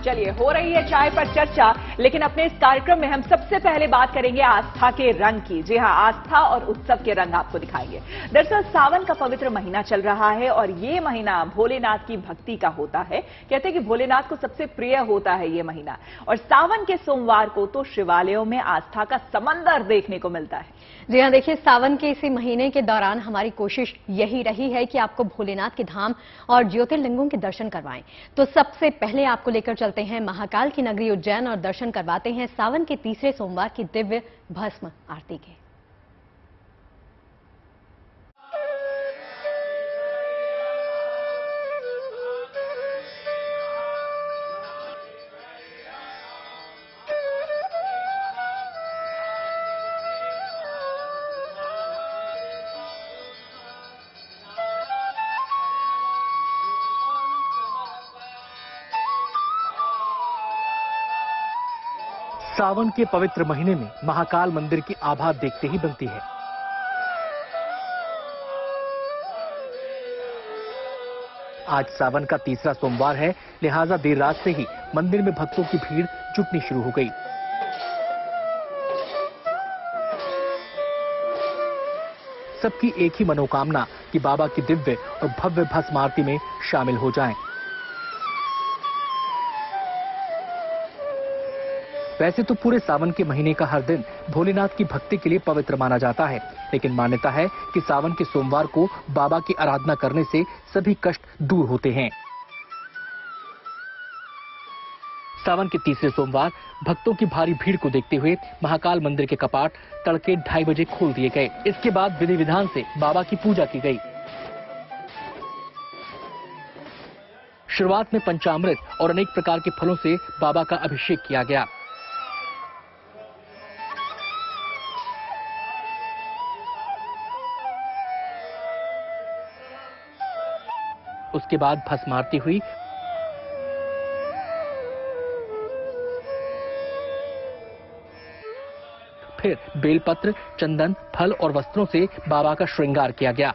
चलिए, हो रही है चाय पर चर्चा, लेकिन अपने इस कार्यक्रम में हम सबसे पहले बात करेंगे आस्था के रंग की। जी हां, आस्था और उत्सव के रंग आपको दिखाएंगे। दरअसल सावन का पवित्र महीना चल रहा है और ये महीना भोलेनाथ की भक्ति का होता है। कहते हैं कि भोलेनाथ को सबसे प्रिय होता है ये महीना, और सावन के सोमवार को तो शिवालयों में आस्था का समंदर देखने को मिलता है। जी हां, देखिए, सावन के इसी महीने के दौरान हमारी कोशिश यही रही है कि आपको भोलेनाथ के धाम और ज्योतिर्लिंगों के दर्शन करवाएं। तो सबसे पहले आपको लेकर चलते हैं महाकाल की नगरी उज्जैन और दर्शन करवाते हैं सावन के तीसरे सोमवार की दिव्य भस्म आरती के। सावन के पवित्र महीने में महाकाल मंदिर की आभा देखते ही बनती है। आज सावन का तीसरा सोमवार है, लिहाजा देर रात से ही मंदिर में भक्तों की भीड़ जुटनी शुरू हो गई। सबकी एक ही मनोकामना कि बाबा की दिव्य और भव्य भस्म आरती में शामिल हो जाएं। वैसे तो पूरे सावन के महीने का हर दिन भोलेनाथ की भक्ति के लिए पवित्र माना जाता है, लेकिन मान्यता है कि सावन के सोमवार को बाबा की आराधना करने से सभी कष्ट दूर होते हैं। सावन के तीसरे सोमवार भक्तों की भारी भीड़ को देखते हुए महाकाल मंदिर के कपाट तड़के 2:30 बजे खोल दिए गए। इसके बाद विधि विधान से बाबा की पूजा की गई। शुरुआत में पंचामृत और अनेक प्रकार के फलों से बाबा का अभिषेक किया गया। उसके बाद भस्म आरती हुई। फिर बेलपत्र, चंदन, फल और वस्त्रों से बाबा का श्रृंगार किया गया।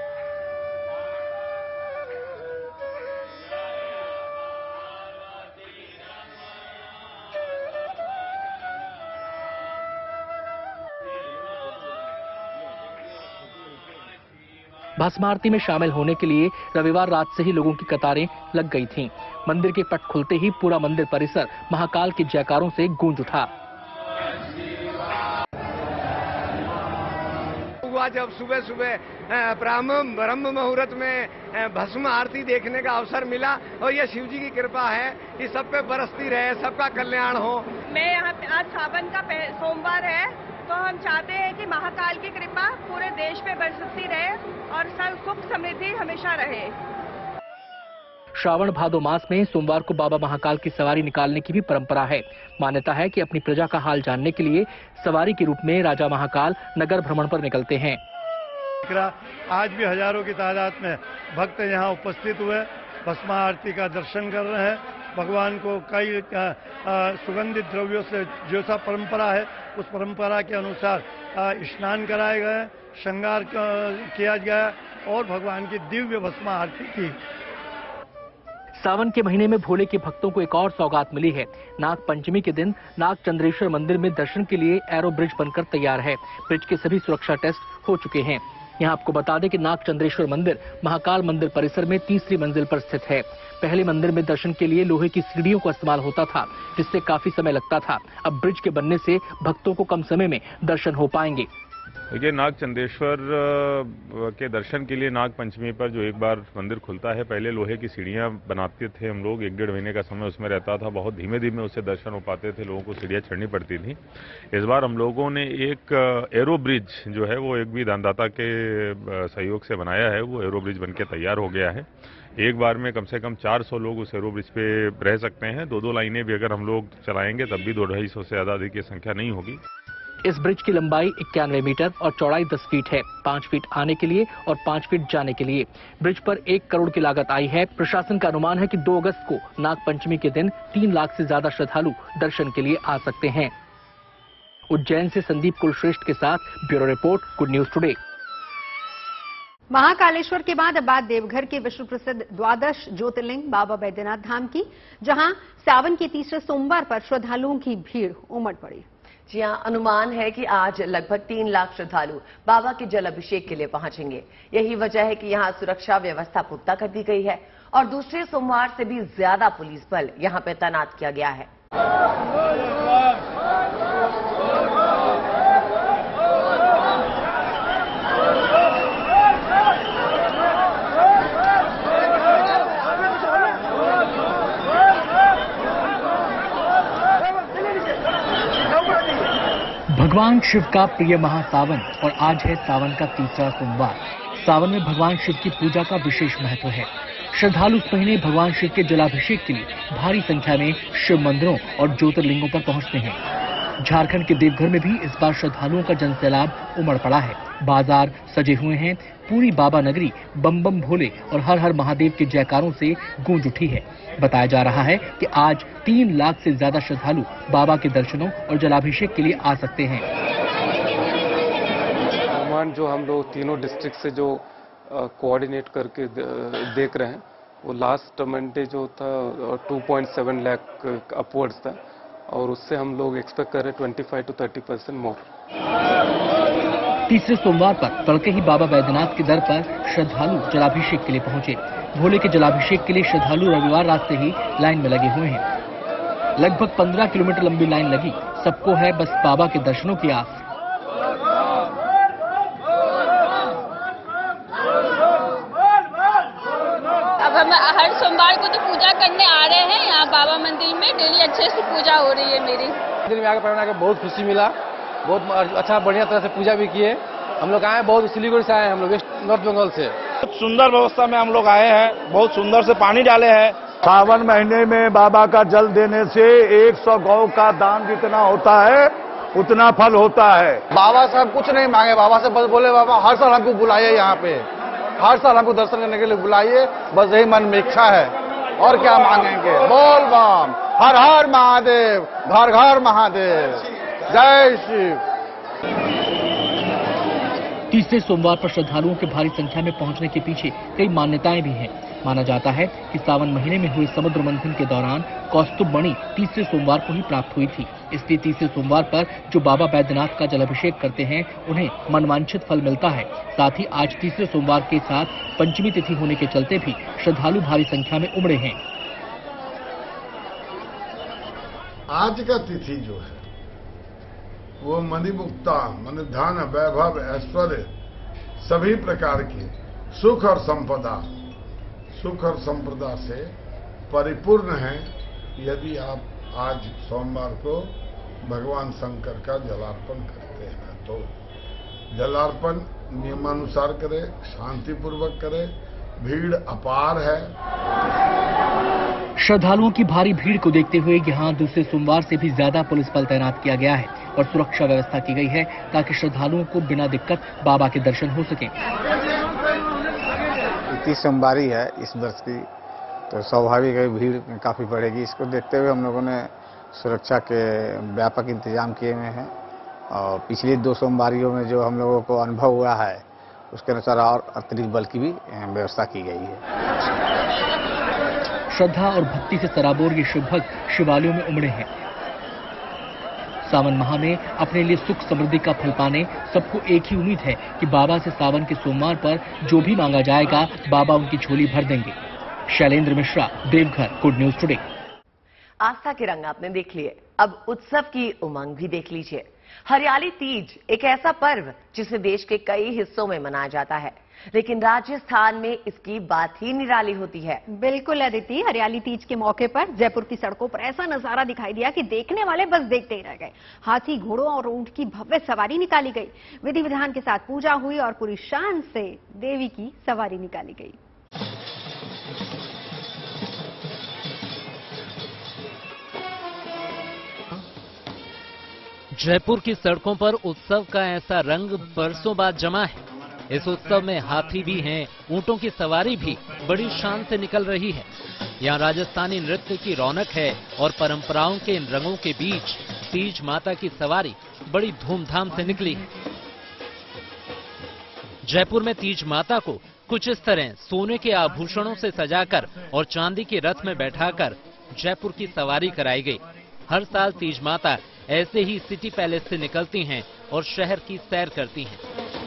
भस्म आरती में शामिल होने के लिए रविवार रात से ही लोगों की कतारें लग गई थीं। मंदिर के पट खुलते ही पूरा मंदिर परिसर महाकाल के जयकारों से गूंज उठा। जब सुबह सुबह ब्रह्म मुहूर्त में भस्म आरती देखने का अवसर मिला, और ये शिव जी की कृपा है कि सब पे बरसती रहे, सबका कल्याण हो। मैं यहाँ आज सावन का सोमवार है, तो हम चाहते हैं कि महाकाल की कृपा पूरे देश पे बरसती रहे और सब सुख समृद्धि हमेशा रहे। श्रावण भादो मास में सोमवार को बाबा महाकाल की सवारी निकालने की भी परंपरा है। मान्यता है कि अपनी प्रजा का हाल जानने के लिए सवारी के रूप में राजा महाकाल नगर भ्रमण पर निकलते हैं। आज भी हजारों की तादाद में भक्त यहाँ उपस्थित हुए भस्म आरती का दर्शन कर रहे हैं। भगवान को कई सुगंधित द्रव्यों से जो सा परंपरा है, उस परंपरा के अनुसार स्नान कराए गए, श्रृंगार किया गया और भगवान की दिव्य भस्म आरती की। सावन के महीने में भोले के भक्तों को एक और सौगात मिली है। नाग पंचमी के दिन नाग चंद्रेश्वर मंदिर में दर्शन के लिए एरो ब्रिज बनकर तैयार है। ब्रिज के सभी सुरक्षा टेस्ट हो चुके हैं। यहाँ आपको बता दें कि नाग चंद्रेश्वर मंदिर महाकाल मंदिर परिसर में तीसरी मंजिल पर स्थित है। पहले मंदिर में दर्शन के लिए लोहे की सीढ़ियों का इस्तेमाल होता था, जिससे काफी समय लगता था। अब ब्रिज के बनने से भक्तों को कम समय में दर्शन हो पाएंगे। देखिए, नाग चंद्रेश्वर के दर्शन के लिए नाग पंचमी पर जो एक बार मंदिर खुलता है, पहले लोहे की सीढ़ियां बनाते थे हम लोग। 1-1.5 महीने का समय उसमें रहता था। बहुत धीमे धीमे उससे दर्शन हो पाते थे, लोगों को सीढ़ियां चढ़नी पड़ती थी। इस बार हम लोगों ने एक एरो ब्रिज जो है वो एक भी दानदाता के सहयोग से बनाया है। वो एरो ब्रिज बनके तैयार हो गया है। एक बार में कम से कम 400 लोग उस एरो ब्रिज पे रह सकते हैं। 2-2 लाइनें भी अगर हम लोग चलाएंगे तब भी 250 से ज्यादा अधिक की संख्या नहीं होगी। इस ब्रिज की लंबाई 91 मीटर और चौड़ाई 10 फीट है। 5 फीट आने के लिए और 5 फीट जाने के लिए। ब्रिज पर 1 करोड़ की लागत आई है। प्रशासन का अनुमान है कि 2 अगस्त को नाग पंचमी के दिन 3 लाख से ज्यादा श्रद्धालु दर्शन के लिए आ सकते हैं। उज्जैन से संदीप कुलश्रेष्ठ के साथ bureau report, good news today. Mahakaleshwar के बाद अब बात देवघर के विश्व प्रसिद्ध द्वादश ज्योतिर्लिंग बाबा बैद्यनाथ धाम की, जहां सावन के तीसरे सोमवार पर श्रद्धालुओं की भीड़ उमड़ पड़ी। जी हां, अनुमान है कि आज लगभग 3 लाख श्रद्धालु बाबा के जल अभिषेक के लिए पहुंचेंगे। यही वजह है कि यहां सुरक्षा व्यवस्था पुख्ता कर दी गई है और दूसरे सोमवार से भी ज्यादा पुलिस बल यहां पर तैनात किया गया है। भगवान शिव का प्रिय महासावन और आज है सावन का तीसरा सोमवार। सावन में भगवान शिव की पूजा का विशेष महत्व है। श्रद्धालु इस महीने भगवान शिव के जलाभिषेक के लिए भारी संख्या में शिव मंदिरों और ज्योतिर्लिंगों पर पहुंचते हैं। झारखंड के देवघर में भी इस बार श्रद्धालुओं का जनसैलाब उमड़ पड़ा है। बाजार सजे हुए हैं। पूरी बाबा नगरी बम बम भोले और हर हर महादेव के जयकारों से गूंज उठी है। बताया जा रहा है कि आज 3 लाख से ज्यादा श्रद्धालु बाबा के दर्शनों और जलाभिषेक के लिए आ सकते हैं। अनुमान जो हम लोग तीनों डिस्ट्रिक्ट से जो कोऑर्डिनेट करके देख रहे हैं, वो लास्ट मंडे जो था 2.7 लाख अपवर्ड्स था और उससे हम लोग एक्सपेक्ट कर रहे हैं 25 to 30% मोर। तीसरे सोमवार पर तड़के ही बाबा बैद्यनाथ के दर पर श्रद्धालु जलाभिषेक के लिए पहुंचे। भोले के जलाभिषेक के लिए श्रद्धालु रविवार रात से ही लाइन में लगे हुए हैं। लगभग 15 किलोमीटर लंबी लाइन लगी। सबको है बस बाबा के दर्शनों की आस। अब हम हर सोमवार को तो पूजा करने आ रहे हैं यहाँ बाबा मंदिर में। डेली अच्छे से पूजा हो रही है मेरी। मंदिर में आकर पढ़ने के बहुत खुशी मिला। बहुत अच्छा बढ़िया तरह से पूजा भी किए। हम लोग आए बहुत सिलीगुड़ी से आए हैं, हम लोग वेस्ट नॉर्थ बंगाल से। बहुत सुंदर व्यवस्था में हम लोग आए हैं। बहुत सुंदर से पानी डाले हैं। सावन महीने में बाबा का जल देने से 100 गौ का दान जितना होता है उतना फल होता है। बाबा से हम कुछ नहीं मांगे। बाबा से बस बोले बाबा हर साल हमको बुलाइए, यहाँ पे हर साल हमको दर्शन करने के लिए बुलाइए, बस यही मन में इच्छा है और क्या मांगेंगे। बोल बम, हर हर महादेव, घर घर महादेव, जय शिव। तीसरे सोमवार पर श्रद्धालुओं के भारी संख्या में पहुंचने के पीछे कई मान्यताएं भी हैं। माना जाता है कि सावन महीने में हुए समुद्र मंथन के दौरान कौस्तुभ मणि तीसरे सोमवार को ही प्राप्त हुई थी। इसलिए तीसरे सोमवार पर जो बाबा बैद्यनाथ का जलाभिषेक करते हैं उन्हें मनवांछित फल मिलता है। साथ ही आज तीसरे सोमवार के साथ पंचमी तिथि होने के चलते भी श्रद्धालु भारी संख्या में उमड़े हैं। आज का तिथि जो है वो मणिमुक्ता, मन धन, वैभव, ऐश्वर्य, सभी प्रकार की सुख और संपदा से परिपूर्ण है। यदि आप आज सोमवार को भगवान शंकर का जलार्पण करते हैं तो जलार्पण नियमानुसार करें, शांतिपूर्वक करें। भीड़ अपार है। श्रद्धालुओं की भारी भीड़ को देखते हुए यहां दूसरे सोमवार से भी ज्यादा पुलिस बल तैनात किया गया है और सुरक्षा व्यवस्था की गई है ताकि श्रद्धालुओं को बिना दिक्कत बाबा के दर्शन हो सके। 30 सोमवारी है इस वर्ष की, तो स्वाभाविक है भीड़ काफी बढ़ेगी। इसको देखते हुए हम लोगों ने सुरक्षा के व्यापक इंतजाम किए हुए हैं और पिछली 2 सोमवारियों में जो हम लोगों को अनुभव हुआ है उसके अनुसार और अतिरिक्त बल की भी व्यवस्था की गई है। श्रद्धा और भक्ति से सराबोर ये शिव भक्त शिवालयों में उमड़े हैं। सावन माह में अपने लिए सुख समृद्धि का फल पाने सबको एक ही उम्मीद है कि बाबा से सावन के सोमवार पर जो भी मांगा जाएगा बाबा उनकी झोली भर देंगे। Shailendra Mishra, Deoghar, good news today. आस्था के रंग आपने देख लिए, अब उत्सव की उमंग भी देख लीजिए। हरियाली तीज एक ऐसा पर्व जिसे देश के कई हिस्सों में मनाया जाता है, लेकिन राजस्थान में इसकी बात ही निराली होती है। बिल्कुल अदिति, हरियाली तीज के मौके पर जयपुर की सड़कों पर ऐसा नजारा दिखाई दिया कि देखने वाले बस देखते ही रह गए। हाथी, घोड़ों और ऊंट की भव्य सवारी निकाली गई। विधि विधान के साथ पूजा हुई और पूरी शान से देवी की सवारी निकाली गई। जयपुर की सड़कों पर उत्सव का ऐसा रंग बरसों बाद जमा है। इस उत्सव में हाथी भी हैं, ऊंटों की सवारी भी बड़ी शान से निकल रही है। यहाँ राजस्थानी नृत्य की रौनक है और परंपराओं के इन रंगों के बीच तीज माता की सवारी बड़ी धूमधाम से निकली है। जयपुर में तीज माता को कुछ इस तरह सोने के आभूषणों से सजाकर और चांदी के रथ में बैठाकर जयपुर की सवारी कराई गई। हर साल तीज माता ऐसे ही सिटी पैलेस से निकलती हैं और शहर की सैर करती हैं।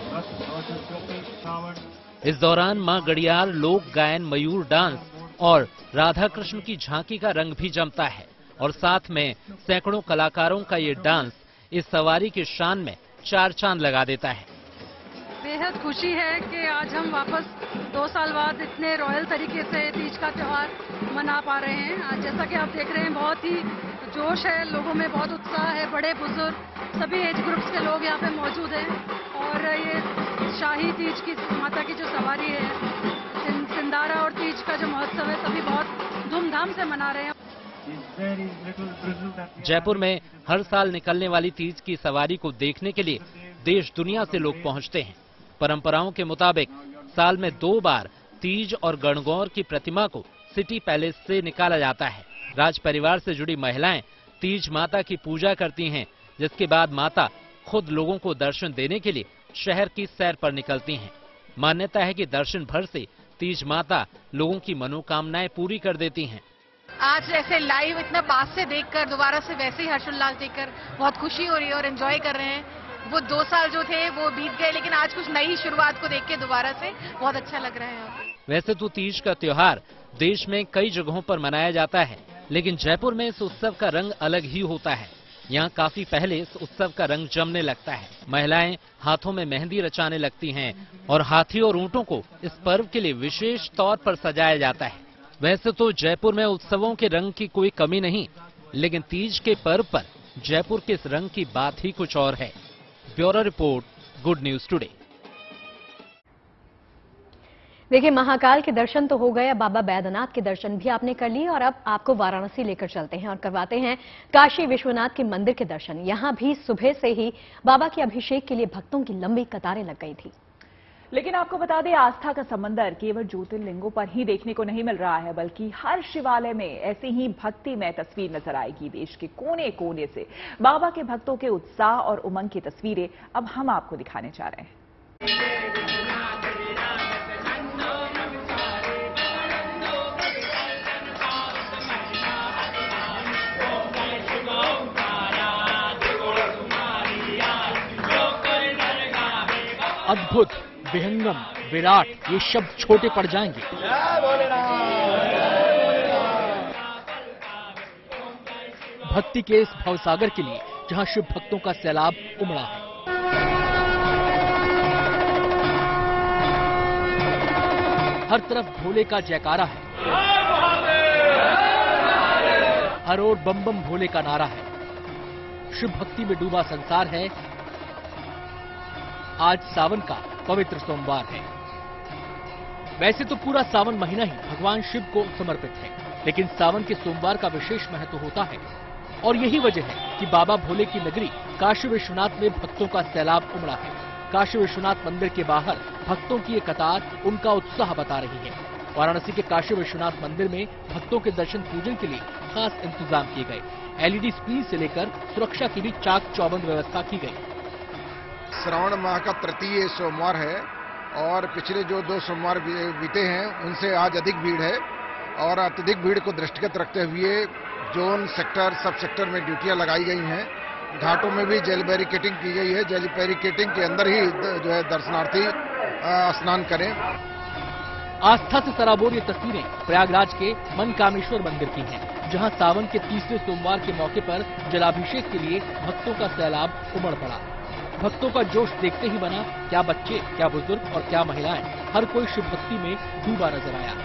इस दौरान मां गड़ियार, लोक गायन, मयूर डांस और राधा कृष्ण की झांकी का रंग भी जमता है और साथ में सैकड़ों कलाकारों का ये डांस इस सवारी की शान में चार चांद लगा देता है। बेहद खुशी है कि आज हम वापस 2 साल बाद इतने रॉयल तरीके से तीज का त्योहार मना पा रहे हैं। आज जैसा कि आप देख रहे हैं, बहुत ही जोश है, लोगों में बहुत उत्साह है। बड़े बुजुर्ग सभी एज ग्रुप्स के लोग यहाँ पे मौजूद हैं और ये शाही तीज की माता की जो सवारी है, सिंदारा और तीज का जो महोत्सव है, सभी बहुत धूमधाम से मना रहे हैं। जयपुर में हर साल निकलने वाली तीज की सवारी को देखने के लिए देश दुनिया से लोग पहुंचते हैं। परंपराओं के मुताबिक साल में 2 बार तीज और गणगौर की प्रतिमा को सिटी पैलेस से निकाला जाता है। राज परिवार से जुड़ी महिलाएं तीज माता की पूजा करती हैं, जिसके बाद माता खुद लोगों को दर्शन देने के लिए शहर की सैर पर निकलती हैं। मान्यता है कि दर्शन भर से तीज माता लोगों की मनोकामनाएं पूरी कर देती हैं। आज ऐसे लाइव इतना पास से देखकर, दोबारा से वैसे ही हर्षोल्लास देखकर बहुत खुशी हो रही है और एंजॉय कर रहे हैं। वो 2 साल जो थे वो बीत गए, लेकिन आज कुछ नई शुरुआत को देख के दोबारा से बहुत अच्छा लग रहा है। वैसे तो तीज का त्योहार देश में कई जगहों पर मनाया जाता है, लेकिन जयपुर में इस उत्सव का रंग अलग ही होता है। यहाँ काफी पहले इस उत्सव का रंग जमने लगता है। महिलाएं हाथों में मेहंदी रचाने लगती हैं और हाथी और ऊंटों को इस पर्व के लिए विशेष तौर पर सजाया जाता है। वैसे तो जयपुर में उत्सवों के रंग की कोई कमी नहीं, लेकिन तीज के पर्व पर जयपुर के इस रंग की बात ही कुछ और है। Bureau report, good news today. देखिए, महाकाल के दर्शन तो हो गए, अब बाबा बैद्यनाथ के दर्शन भी आपने कर लिए और अब आपको वाराणसी लेकर चलते हैं और करवाते हैं काशी विश्वनाथ के मंदिर के दर्शन। यहां भी सुबह से ही बाबा के अभिषेक के लिए भक्तों की लंबी कतारें लग गई थी। लेकिन आपको बता दें, आस्था का समंदर केवल ज्योतिर्लिंगों पर ही देखने को नहीं मिल रहा है, बल्कि हर शिवालय में ऐसी ही भक्तिमय तस्वीर नजर आएगी। देश के कोने कोने से बाबा के भक्तों के उत्साह और उमंग की तस्वीरें अब हम आपको दिखाने जा रहे हैं। अद्भुत, विहंगम, विराट, ये शब्द छोटे पड़ जाएंगे। भक्ति के इस भवसागर के लिए जहां शिव भक्तों का सैलाब उमड़ा है। हर तरफ भोले का जयकारा है, हर ओर बम बम भोले का नारा है। शिव भक्ति में डूबा संसार है। आज सावन का पवित्र सोमवार है। वैसे तो पूरा सावन महीना ही भगवान शिव को समर्पित है, लेकिन सावन के सोमवार का विशेष महत्व होता है और यही वजह है कि बाबा भोले की नगरी काशी विश्वनाथ में भक्तों का सैलाब उमड़ा है। काशी विश्वनाथ मंदिर के बाहर भक्तों की ये कतार उनका उत्साह बता रही है। वाराणसी के काशी विश्वनाथ मंदिर में भक्तों के दर्शन पूजन के लिए खास इंतजाम किए गए। एलईडी स्क्रीन से लेकर सुरक्षा की भी चाक चौबंद व्यवस्था की गई। श्रावण माह का तृतीय सोमवार है और पिछले जो 2 सोमवार बीते हैं उनसे आज अधिक भीड़ है और अत्यधिक भीड़ को दृष्टिगत रखते हुए जोन, सेक्टर, सब सेक्टर में ड्यूटियां लगाई गई हैं। घाटों में भी जेल बैरिकेटिंग की गई है। जेल बैरिकेटिंग के अंदर ही जो है दर्शनार्थी स्नान करें। आस्था से सराबोर ये तस्वीरें प्रयागराज के मनकामेश्वर मंदिर की हैं, जहां सावन के तीसरे सोमवार के मौके पर जलाभिषेक के लिए भक्तों का सैलाब उमड़ पड़ा। भक्तों का जोश देखते ही बना, क्या बच्चे, क्या बुजुर्ग और क्या महिलाएं, हर कोई शिव भक्ति में डूबा नजर आया।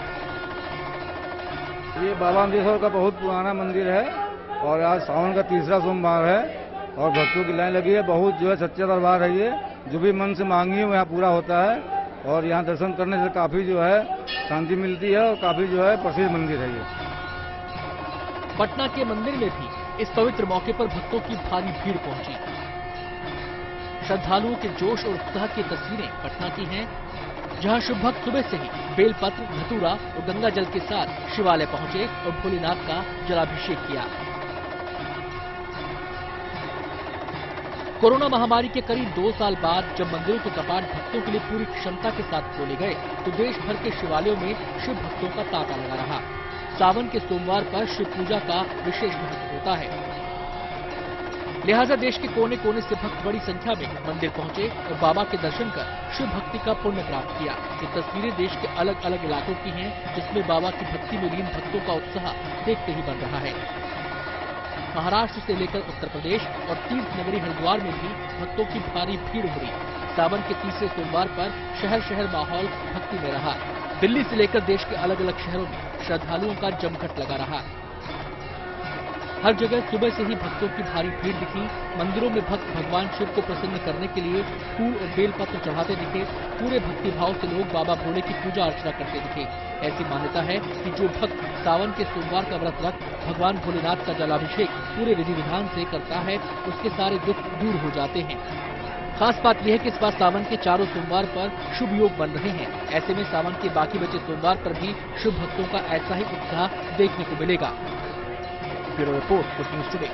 ये बाबा अमृतसर का बहुत पुराना मंदिर है और आज सावन का तीसरा सोमवार है और भक्तों की लाइन लगी है। बहुत जो है सच्चा दरबार है। ये जो भी मन से मांगी है यहाँ पूरा होता है और यहाँ दर्शन करने से काफी जो है शांति मिलती है और काफी जो है प्रसिद्ध मंदिर है ये। पटना के मंदिर में भी इस पवित्र मौके पर भक्तों की भारी भीड़ पहुंची। श्रद्धालुओं के जोश और उत्साह की तस्वीरें पटना की हैं, जहां शिव भक्त सुबह से ही बेलपत्र, धतूरा और गंगा जल के साथ शिवालय पहुंचे और भोलेनाथ का जलाभिषेक किया। कोरोना महामारी के करीब 2 साल बाद जब मंदिरों के कपाट भक्तों के लिए पूरी क्षमता के साथ खोले गए तो देश भर के शिवालयों में शिव भक्तों का तांता लगा रहा। सावन के सोमवार पर शिव पूजा का विशेष महत्व होता है, लिहाजा देश के कोने कोने से भक्त बड़ी संख्या में मंदिर पहुंचे और बाबा के दर्शन कर शिव भक्ति का पुण्य प्राप्त किया। ये तस्वीरें देश के अलग अलग इलाकों की हैं, जिसमें बाबा की भक्ति में लीन भक्तों का उत्साह देखते ही बन रहा है। महाराष्ट्र से लेकर उत्तर प्रदेश और तीर्थ नगरी हरिद्वार में भी भक्तों की भारी भीड़ उमड़ी। सावन के तीसरे सोमवार पर शहर शहर माहौल भक्ति में रहा। दिल्ली से लेकर देश के अलग अलग शहरों में श्रद्धालुओं का जमघट लगा रहा। हर जगह सुबह से ही भक्तों की भारी भीड़ दिखी। मंदिरों में भक्त भगवान शिव को प्रसन्न करने के लिए फूल और बेलपत्र चढ़ाते दिखे। पूरे भक्तिभाव से लोग बाबा भोले की पूजा अर्चना करते दिखे। ऐसी मान्यता है कि जो भक्त सावन के सोमवार का व्रत रख भगवान भोलेनाथ का जलाभिषेक पूरे विधि विधान से करता है, उसके सारे दुख दूर हो जाते हैं। खास बात यह है कि इस बार सावन के चारों सोमवार पर शुभ योग बन रहे हैं। ऐसे में सावन के बाकी बचे सोमवार पर भी शिव भक्तों का ऐसा ही उत्साह देखने को मिलेगा। Bureau report, good news today.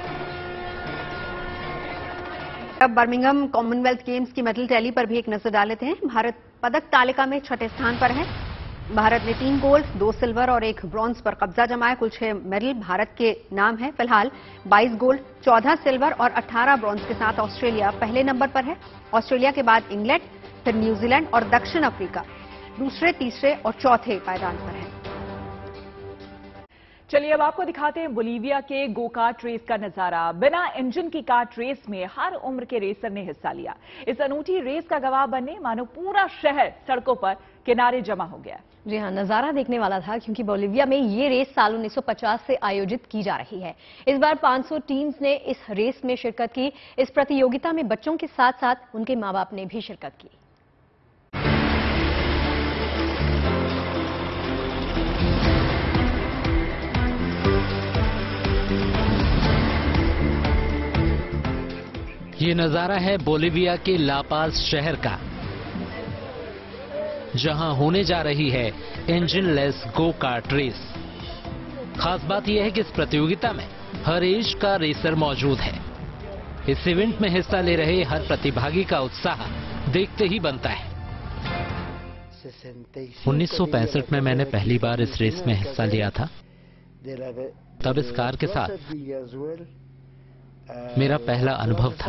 अब बर्मिंघम कॉमनवेल्थ गेम्स की मेडल टैली पर भी एक नजर डाल लेते हैं। भारत पदक तालिका में 6ठे स्थान पर है। भारत ने 3 गोल्ड, 2 सिल्वर और 1 ब्रॉन्ज पर कब्जा जमाया। कुल 6 मेडल भारत के नाम है। फिलहाल 22 गोल्ड, 14 सिल्वर और 18 ब्रॉन्ज के साथ ऑस्ट्रेलिया पहले नंबर पर है। ऑस्ट्रेलिया के बाद इंग्लैंड, फिर न्यूजीलैंड और दक्षिण अफ्रीका दूसरे, तीसरे और चौथे पायदान पर है। चलिए अब आपको दिखाते हैं बोलीविया के गो कार्ट रेस का नजारा। बिना इंजन की कार्ट रेस में हर उम्र के रेसर ने हिस्सा लिया। इस अनूठी रेस का गवाह बनने मानो पूरा शहर सड़कों पर किनारे जमा हो गया। जी हाँ, नजारा देखने वाला था, क्योंकि बोलीविया में ये रेस साल 1950 से आयोजित की जा रही है। इस बार 500 टीम्स ने इस रेस में शिरकत की। इस प्रतियोगिता में बच्चों के साथ साथ उनके माँ बाप ने भी शिरकत की। ये नजारा है बोलीविया के लापाज शहर का, जहां होने जा रही है engineless go kart race. खास बात यह है कि इस प्रतियोगिता में हर एज का रेसर मौजूद है। इस इवेंट में हिस्सा ले रहे हर प्रतिभागी का उत्साह देखते ही बनता है। 1965 में मैंने पहली बार इस रेस में हिस्सा लिया था। तब इस कार के साथ मेरा पहला अनुभव था।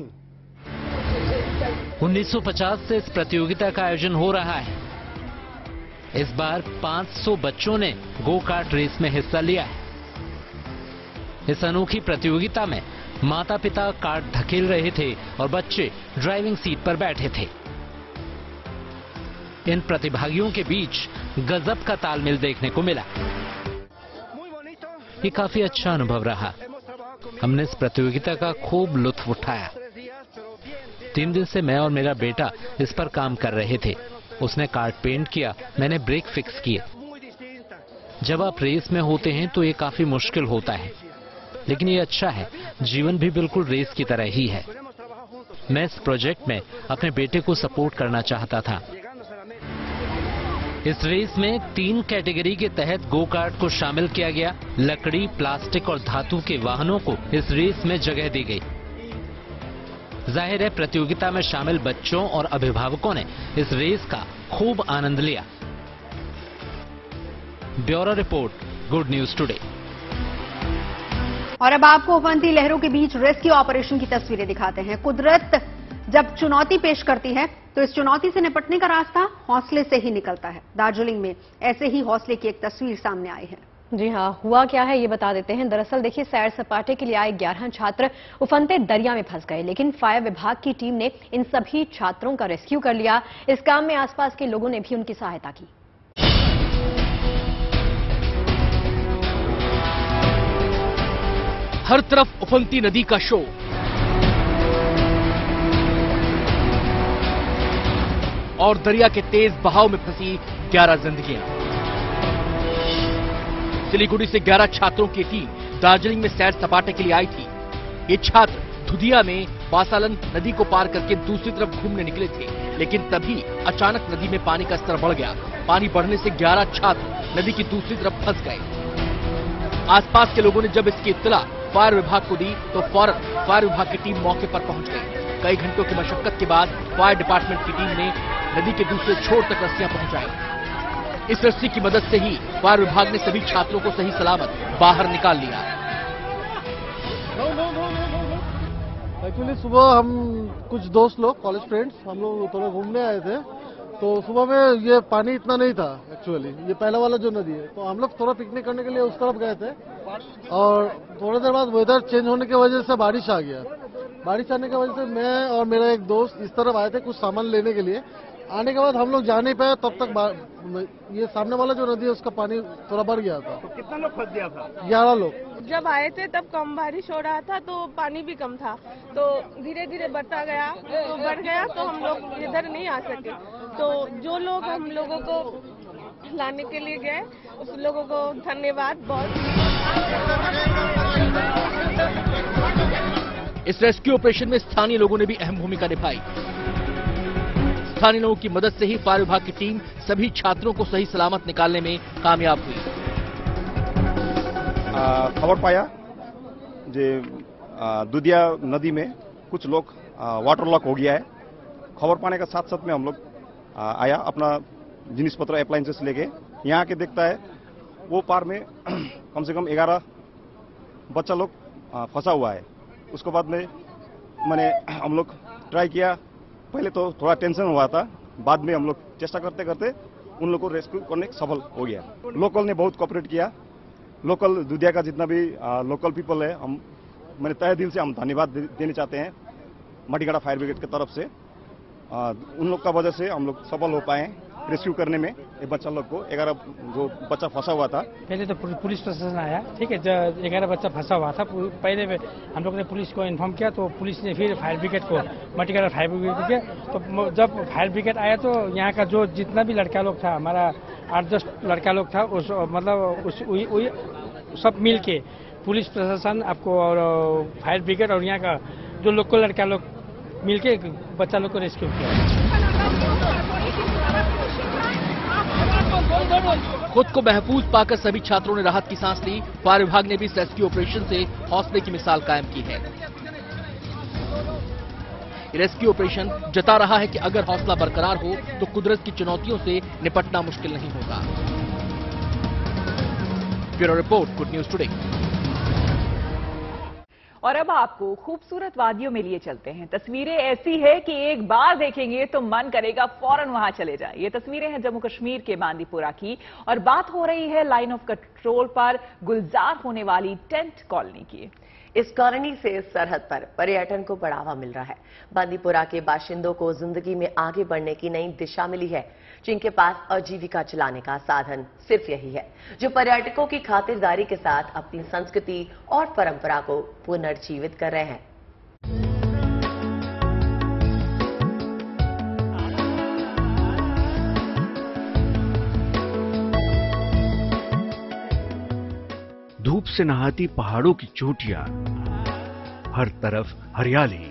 1950 से इस प्रतियोगिता का आयोजन हो रहा है। इस बार 500 बच्चों ने गो कार्ट रेस में हिस्सा लिया है। इस अनोखी प्रतियोगिता में माता पिता कार्ट धकेल रहे थे और बच्चे ड्राइविंग सीट पर बैठे थे। इन प्रतिभागियों के बीच गजब का तालमेल देखने को मिला। ये काफी अच्छा अनुभव रहा। हमने इस प्रतियोगिता का खूब लुत्फ उठाया। 3 दिन से मैं और मेरा बेटा इस पर काम कर रहे थे। उसने कार्ट पेंट किया, मैंने ब्रेक फिक्स किए। जब आप रेस में होते हैं तो ये काफी मुश्किल होता है, लेकिन ये अच्छा है। जीवन भी बिल्कुल रेस की तरह ही है। मैं इस प्रोजेक्ट में अपने बेटे को सपोर्ट करना चाहता था। इस रेस में 3 कैटेगरी के तहत गो कार्ट को शामिल किया गया। लकड़ी, प्लास्टिक और धातु के वाहनों को इस रेस में जगह दी गई। जाहिर है प्रतियोगिता में शामिल बच्चों और अभिभावकों ने इस रेस का खूब आनंद लिया। Bureau report, good news today. और अब आपको उफनती लहरों के बीच रेस्क्यू ऑपरेशन की तस्वीरें दिखाते हैं। कुदरत जब चुनौती पेश करती है तो इस चुनौती से निपटने का रास्ता हौसले से ही निकलता है। दार्जिलिंग में ऐसे ही हौसले की एक तस्वीर सामने आई है। जी हाँ, हुआ क्या है ये बता देते हैं। दरअसल देखिए, सैर सपाटे के लिए आए 11 छात्र उफनते दरिया में फंस गए, लेकिन फायर विभाग की टीम ने इन सभी छात्रों का रेस्क्यू कर लिया। इस काम में आसपास के लोगों ने भी उनकी सहायता की। हर तरफ उफनती नदी का शो। और दरिया के तेज बहाव में फंसी 11 जिंदगियां। सिलीगुड़ी से 11 छात्रों की टीम दार्जिलिंग में सैर सपाटे के लिए आई थी। ये छात्र धुधिया में बासालन नदी को पार करके दूसरी तरफ घूमने निकले थे, लेकिन तभी अचानक नदी में पानी का स्तर बढ़ गया। पानी बढ़ने से 11 छात्र नदी की दूसरी तरफ फंस गए। आसपास के लोगों ने जब इसकी इत्तला फायर विभाग को दी तो फौरन फायर विभाग की टीम मौके पर पहुंच गई। कई घंटों की मशक्कत के बाद फायर डिपार्टमेंट की टीम ने नदी के दूसरे छोर तक रस्सियां पहुंचाई। इस रस्सी की मदद से ही फायर विभाग ने सभी छात्रों को सही सलामत बाहर निकाल लिया। एक्चुअली सुबह हम कुछ दोस्त लोग, कॉलेज फ्रेंड्स, हम लोग थोड़ा घूमने आए थे, तो सुबह में ये पानी इतना नहीं था। एक्चुअली ये पहला वाला जो नदी है, तो हम लोग थोड़ा पिकनिक करने के लिए उस तरफ गए थे, और थोड़ी देर बाद वेदर चेंज होने की वजह से बारिश आ गया। बारिश आने की वजह से मैं और मेरा एक दोस्त इस तरफ आए थे कुछ सामान लेने के लिए। आने के बाद हम लोग जा नहीं पाए, तब तक ये सामने वाला जो नदी है उसका पानी थोड़ा बढ़ गया था। तो कितना लोग फंस गया था? 11 लोग। जब आए थे तब कम बारिश हो रहा था, तो पानी भी कम था, तो धीरे धीरे बढ़ता गया, तो बढ़ गया, तो हम लोग इधर नहीं आ सके। तो जो लोग हम लोगों को लाने के लिए गए, उस लोगों को धन्यवाद बहुत। इस रेस्क्यू ऑपरेशन में स्थानीय लोगों ने भी अहम भूमिका निभाई। स्थानीय लोगों की मदद से ही फायर विभाग की टीम सभी छात्रों को सही सलामत निकालने में कामयाब हुई। खबर पाया जे दुधिया नदी में कुछ लोग वाटर लॉक हो गया है। खबर पाने के साथ साथ में हम लोग आया, अपना जिनिस पत्र अप्लायंसेस लेके यहाँ के देखता है वो पार में कम से कम 11 बच्चा लोग फंसा हुआ है। उसके बाद में मैंने हम लोग ट्राई किया, पहले तो थोड़ा टेंशन हुआ था, बाद में हम लोग चेष्टा करते करते उन लोगों को रेस्क्यू करने सफल हो गया। लोकल ने बहुत कोऑपरेट किया। लोकल दुधिया का जितना भी लोकल पीपल है, मैंने तहे दिल से हम धन्यवाद देने चाहते हैं मटीगढ़ा फायर ब्रिगेड की तरफ से। उन लोग का वजह से हम लोग सफल हो पाए रेस्क्यू करने में। एक बच्चा लोग को 11 जो बच्चा फंसा हुआ था, पहले तो पुलिस प्रशासन आया, ठीक है, 11 बच्चा फंसा हुआ था। पहले हम लोग ने पुलिस को इन्फॉर्म किया, तो पुलिस ने फिर फायर ब्रिगेड को, मटीगढ़ा फायर ब्रिगेड को किया। तो जब फायर ब्रिगेड आया तो यहाँ का जो जितना भी लड़का लोग था, हमारा 8-10 लड़का लोग था, उस मतलब सब मिल के पुलिस प्रशासन आपको और फायर ब्रिगेड और यहाँ का जो लोकल लड़का लोग मिल के बच्चा लोग को रेस्क्यू किया। खुद को महफूज पाकर सभी छात्रों ने राहत की सांस ली। फायर विभाग ने भी इस रेस्क्यू ऑपरेशन से हौसले की मिसाल कायम की है। रेस्क्यू ऑपरेशन जता रहा है कि अगर हौसला बरकरार हो तो कुदरत की चुनौतियों से निपटना मुश्किल नहीं होगा। Bureau report, good news today. और अब आपको खूबसूरत वादियों में लिए चलते हैं। तस्वीरें ऐसी है कि एक बार देखेंगे तो मन करेगा फौरन वहां चले जाएं। ये तस्वीरें हैं जम्मू कश्मीर के बांदीपुरा की, और बात हो रही है लाइन ऑफ कंट्रोल पर गुलजार होने वाली टेंट कॉलोनी की। इस कॉलोनी से सरहद पर पर्यटन को बढ़ावा मिल रहा है। बांदीपुरा के बाशिंदों को जिंदगी में आगे बढ़ने की नई दिशा मिली है, जिनके पास आजीविका चलाने का साधन सिर्फ यही है, जो पर्यटकों की खातिरदारी के साथ अपनी संस्कृति और परंपरा को पुनर्जीवित कर रहे हैं। धूप से नहाती पहाड़ों की चोटियां, हर तरफ हरियाली,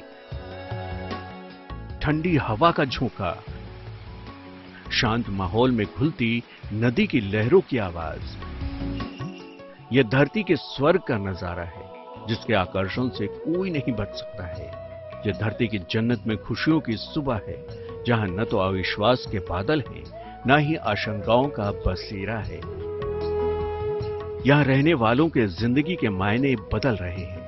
ठंडी हवा का झोंका, शांत माहौल में घुलती नदी की लहरों की आवाज। यह धरती के स्वर्ग का नजारा है, जिसके आकर्षण से कोई नहीं बच सकता है। यह धरती की जन्नत में खुशियों की सुबह है, जहां न तो अविश्वास के बादल हैं, न ही आशंकाओं का बसेरा है। यहां रहने वालों के जिंदगी के मायने बदल रहे हैं।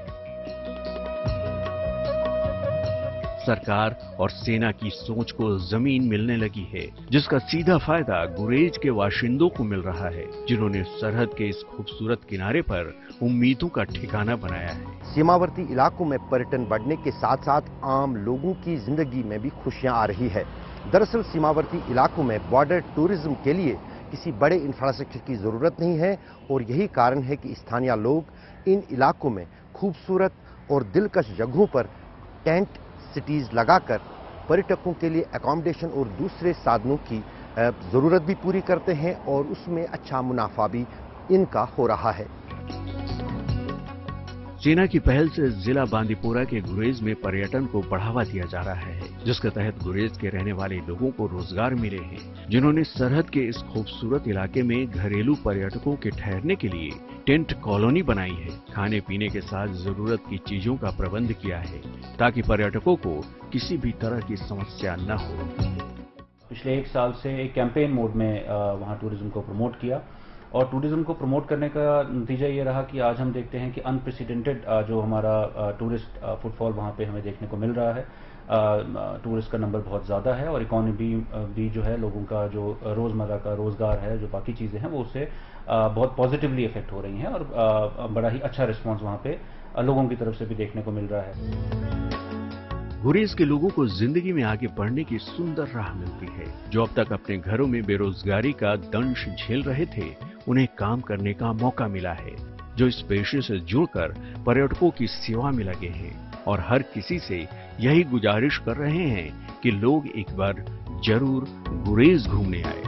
सरकार और सेना की सोच को जमीन मिलने लगी है, जिसका सीधा फायदा गुरेज के बाशिंदों को मिल रहा है, जिन्होंने सरहद के इस खूबसूरत किनारे पर उम्मीदों का ठिकाना बनाया है। सीमावर्ती इलाकों में पर्यटन बढ़ने के साथ साथ आम लोगों की जिंदगी में भी खुशियां आ रही है। दरअसल सीमावर्ती इलाकों में बॉर्डर टूरिज्म के लिए किसी बड़े इंफ्रास्ट्रक्चर की जरूरत नहीं है, और यही कारण है कि स्थानीय लोग इन इलाकों में खूबसूरत और दिलकश जगहों पर टेंट सिटीज लगाकर पर्यटकों के लिए अकोमोडेशन और दूसरे साधनों की जरूरत भी पूरी करते हैं, और उसमें अच्छा मुनाफा भी इनका हो रहा है। सेना की पहल से जिला बांदीपुरा के गुरेज में पर्यटन को बढ़ावा दिया जा रहा है, जिसके तहत गुरेज के रहने वाले लोगों को रोजगार मिले हैं, जिन्होंने सरहद के इस खूबसूरत इलाके में घरेलू पर्यटकों के ठहरने के लिए टेंट कॉलोनी बनाई है। खाने पीने के साथ जरूरत की चीजों का प्रबंध किया है ताकि पर्यटकों को किसी भी तरह की समस्या न हो। पिछले 1 साल से एक कैंपेन मोड में वहाँ टूरिज्म को प्रमोट किया और टूरिज्म को प्रमोट करने का नतीजा ये रहा कि आज हम देखते हैं कि अनप्रेसिडेंटेड जो हमारा टूरिस्ट फुटफॉल वहाँ पे हमें देखने को मिल रहा है। टूरिस्ट का नंबर बहुत ज़्यादा है और इकोनॉमी भी जो है, लोगों का जो रोज़मर्रा का रोज़गार है, जो बाकी चीज़ें हैं, वो उससे बहुत पॉजिटिवली इफेक्ट हो रही हैं और बड़ा ही अच्छा रिस्पॉन्स वहाँ पे लोगों की तरफ से भी देखने को मिल रहा है। गुरेज के लोगों को जिंदगी में आगे बढ़ने की सुंदर राह मिलती है। जो अब तक अपने घरों में बेरोजगारी का दंश झेल रहे थे, उन्हें काम करने का मौका मिला है। जो इस पेशे से जुड़कर पर्यटकों की सेवा में लगे हैं और हर किसी से यही गुजारिश कर रहे हैं कि लोग एक बार जरूर गुरेज घूमने आए।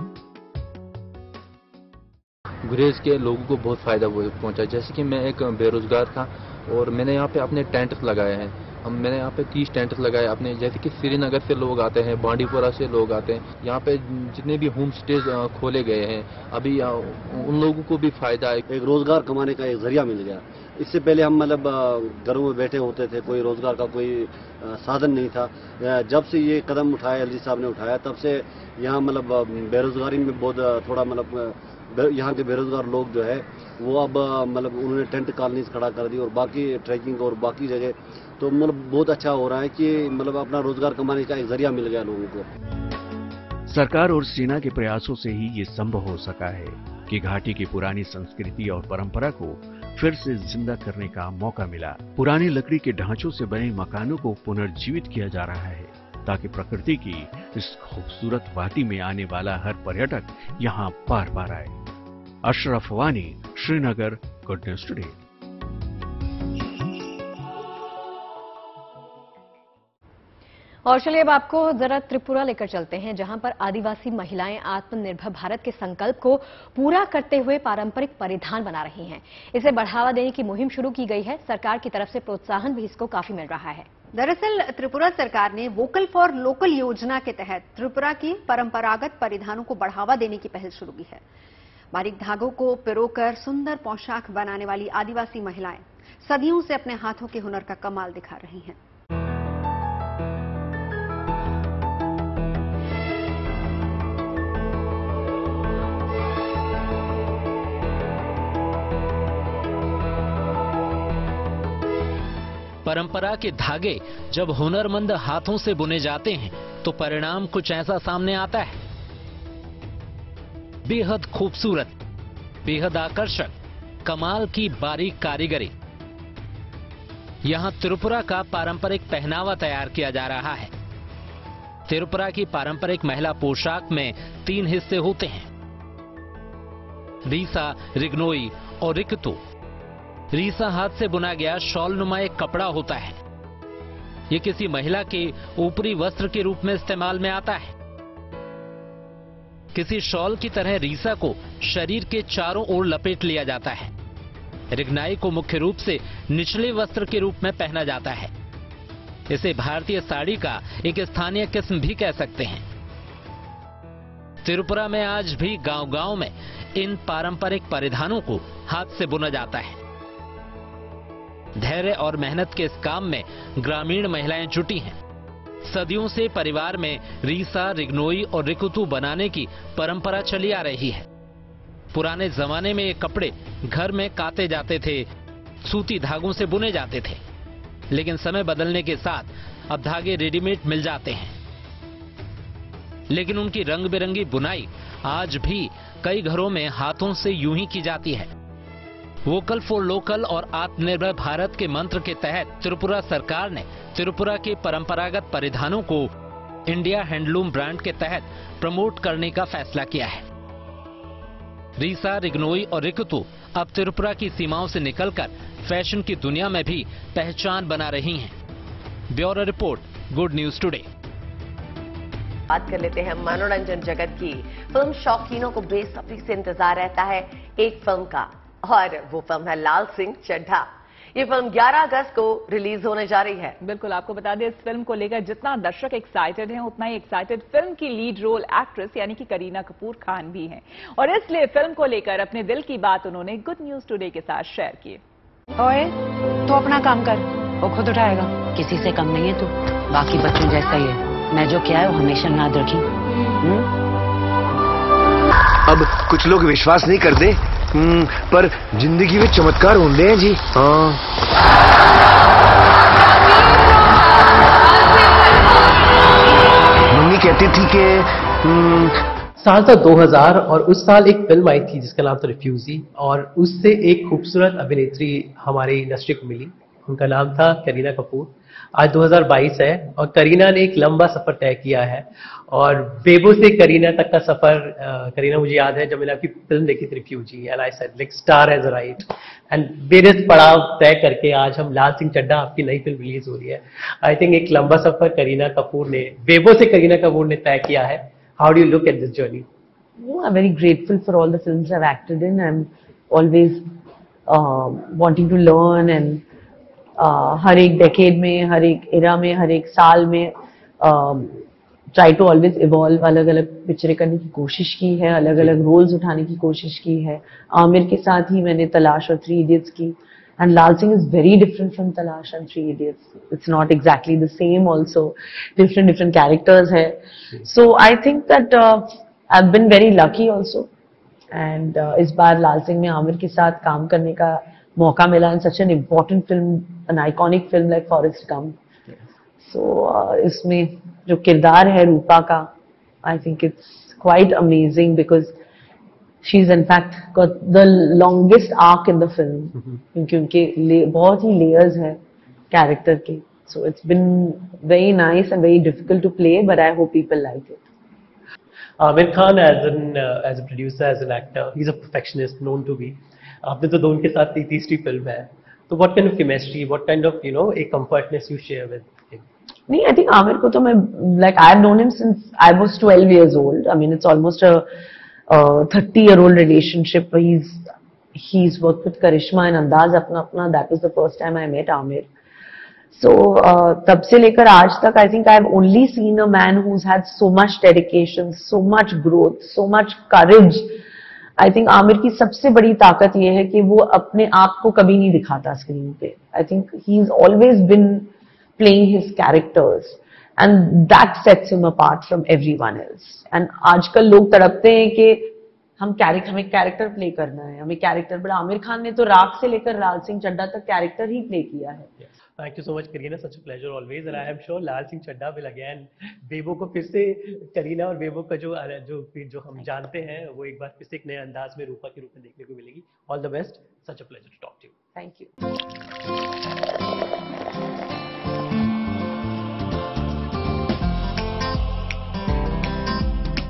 गुरेज के लोगों को बहुत फायदा पहुंचा। जैसे कि मैं एक बेरोजगार था और मैंने यहाँ पे अपने टेंट लगाए हैं। मैंने यहाँ पे 30 टेंट लगाए अपने। जैसे कि श्रीनगर से लोग आते हैं, बांडीपुरा से लोग आते हैं। यहाँ पे जितने भी होम स्टे खोले गए हैं, अभी उन लोगों को भी फायदा है। एक रोजगार कमाने का एक जरिया मिल गया। इससे पहले हम मतलब घरों में बैठे होते थे, कोई रोजगार का कोई साधन नहीं था। जब से ये कदम उठाया, एलजी साहब ने उठाया, तब से यहाँ मतलब बेरोजगारी में बहुत थोड़ा मतलब यहाँ के बेरोजगार लोग जो है वो अब मतलब उन्होंने टेंट कॉलोनीज खड़ा कर दी और बाकी ट्रैकिंग और बाकी जगह, तो मतलब बहुत अच्छा हो रहा है कि मतलब अपना रोजगार कमाने का एक जरिया मिल गया लोगों को। सरकार और सेना के प्रयासों से ही ये संभव हो सका है कि घाटी की पुरानी संस्कृति और परंपरा को फिर से जिंदा करने का मौका मिला। पुरानी लकड़ी के ढांचों से बने मकानों को पुनर्जीवित किया जा रहा है ताकि प्रकृति की इस खूबसूरत वादी में आने वाला हर पर्यटक यहाँ बार बार आए। अशरफ वानी, श्रीनगर, गुड न्यूज टुडे। और चलिए अब आपको जरा त्रिपुरा लेकर चलते हैं, जहां पर आदिवासी महिलाएं आत्मनिर्भर भारत के संकल्प को पूरा करते हुए पारंपरिक परिधान बना रही हैं। इसे बढ़ावा देने की मुहिम शुरू की गई है। सरकार की तरफ से प्रोत्साहन भी इसको काफी मिल रहा है। दरअसल त्रिपुरा सरकार ने वोकल फॉर लोकल योजना के तहत त्रिपुरा की परंपरागत परिधानों को बढ़ावा देने की पहल शुरू की है। बारीक धागों को पिरोकर सुंदर पोशाक बनाने वाली आदिवासी महिलाएं सदियों से अपने हाथों के हुनर का कमाल दिखा रही हैं। परंपरा के धागे जब हुनरमंद हाथों से बुने जाते हैं तो परिणाम कुछ ऐसा सामने आता है। बेहद खूबसूरत, बेहद आकर्षक, कमाल की बारीक कारीगरी। यहां त्रिपुरा का पारंपरिक पहनावा तैयार किया जा रहा है। त्रिपुरा की पारंपरिक महिला पोशाक में 3 हिस्से होते हैं, रीसा, रिगनोई और रिकतु। रीसा हाथ से बुना गया शॉल नुमा एक कपड़ा होता है। ये किसी महिला के ऊपरी वस्त्र के रूप में इस्तेमाल में आता है। किसी शॉल की तरह रीसा को शरीर के चारों ओर लपेट लिया जाता है। रिगनाई को मुख्य रूप से निचले वस्त्र के रूप में पहना जाता है। इसे भारतीय साड़ी का एक स्थानीय किस्म भी कह सकते हैं। त्रिपुरा में आज भी गांव-गांव में इन पारंपरिक परिधानों को हाथ से बुना जाता है। धैर्य और मेहनत के इस काम में ग्रामीण महिलाएं जुटी हैं। सदियों से परिवार में रीसा, रिगनोई और रिकुतु बनाने की परंपरा चली आ रही है। पुराने जमाने में ये कपड़े घर में काते जाते थे, सूती धागों से बुने जाते थे, लेकिन समय बदलने के साथ अब धागे रेडीमेड मिल जाते हैं। लेकिन उनकी रंग बिरंगी बुनाई आज भी कई घरों में हाथों से यूं ही की जाती है। वोकल फॉर लोकल और आत्मनिर्भर भारत के मंत्र के तहत त्रिपुरा सरकार ने त्रिपुरा के परंपरागत परिधानों को इंडिया हैंडलूम ब्रांड के तहत प्रमोट करने का फैसला किया है। रीसा, रिगनोई और रिकुतु अब त्रिपुरा की सीमाओं से निकलकर फैशन की दुनिया में भी पहचान बना रही हैं। Bureau report, good news today. बात कर लेते हैं मनोरंजन जगत की। फिल्म शौकीनों को बेसब्री से इंतजार रहता है एक फिल्म का, और वो फिल्म है लाल सिंह चड्ढा। ये फिल्म 11 अगस्त को रिलीज होने जा रही है। बिल्कुल, आपको बता दें इस फिल्म को लेकर जितना दर्शक एक्साइटेड हैं, उतना ही एक्साइटेड फिल्म की लीड रोल एक्ट्रेस यानी कि करीना कपूर खान भी हैं। और इसलिए फिल्म को लेकर अपने दिल की बात उन्होंने गुड न्यूज टुडे के साथ शेयर की। ओए, तू अपना काम कर, वो खुद उठाएगा। किसी से कम नहीं है तू, बाकी बच्चों जैसा ही है। मैं जो किया है वो हमेशा याद रखी। अब कुछ लोग विश्वास नहीं करते, पर जिंदगी में चमत्कार होते हैं जी। हाँ, मम्मी कहती थी कि साल था 2000 और उस साल एक फिल्म आई थी जिसका नाम था रिफ्यूजी, और उससे एक खूबसूरत अभिनेत्री हमारी इंडस्ट्री को मिली। उनका नाम था करीना कपूर। आज 2022 है और करीना ने एक लंबा सफर तय किया है, और बेबो से करीना तक का सफर। करीना, मुझे याद है जब मैंने आपकी फिल्म देखी थी Refugee, and I said like star has arrived, and various पड़ाव तय करके आज हम लाल सिंह चड्ढा आपकी नई फिल्म रिलीज हो रही है। आई थिंक एक लंबा सफर करीना कपूर ने, बेबो से करीना कपूर ने तय किया है। How do you look at this journey? I'm very grateful for all the films I've acted in. I'm always wanting to learn, and हर एक decade में, हर एक era में, हर एक साल में try to always evolve, अलग अलग पिक्चरें करने की कोशिश की है, अलग अलग रोल्स उठाने की कोशिश की है। आमिर के साथ ही मैंने तलाश और 3 Idiots की, and Lal Singh is very different from Talash and 3 Idiots. It's not exactly the same also. Different characters hai. So I think that I've been very lucky also. And इस बार लाल सिंह में आमिर के साथ काम करने का मौका मिला, in such an important film, an iconic film like Forrest Gump. So इसमें जो किरदार है रूपा का, I think it's quite amazing because she's in fact got the longest arc in the film, क्योंकि उनके बहुत ही layers हैं character के. So it's been very nice and very difficult to play, but I hope people like it. Amir Khan as a producer, as an actor, he's a perfectionist, known to be. आपने तो दोनों के साथ तीसरी film है, तो what kind of chemistry, what kind of a comfortness you share with him? नहीं, I think Aamir को तो मैं I've known him since I was 12 years old. I mean, it's almost a 30-year-old relationship. He's worked with Karishma and Andaz Apna. That was the first time I met Amir. So तब से लेकर आज तक I think I've only seen a man who's had so much dedication, so much growth, so much courage. I think Aamir की सबसे बड़ी ताकत ये है कि वो अपने आप को कभी नहीं दिखाता स्क्रीन पे. I think he's always been playing his characters. And that sets him apart from everyone else. And आजकल लोग तड़पते हैं कि हमें कैरेक्टर प्ले करना है, हमें कैरेक्टर, बट आमिर खान ने तो राख से लेकर लाल सिंह चड्ढा तक कैरेक्टर ही प्ले किया है. Thank you so much, Kareena. Such a pleasure always, and I am sure Lal Singh Chaddha will again, बेबो को फिर से करीना और बेबो का जो हम जानते हैं वो एक बार फिर से एक नए अंदाज में रूपा के रूप में देखने को मिलेगी. All the best. Such a pleasure to talk to you. Thank you.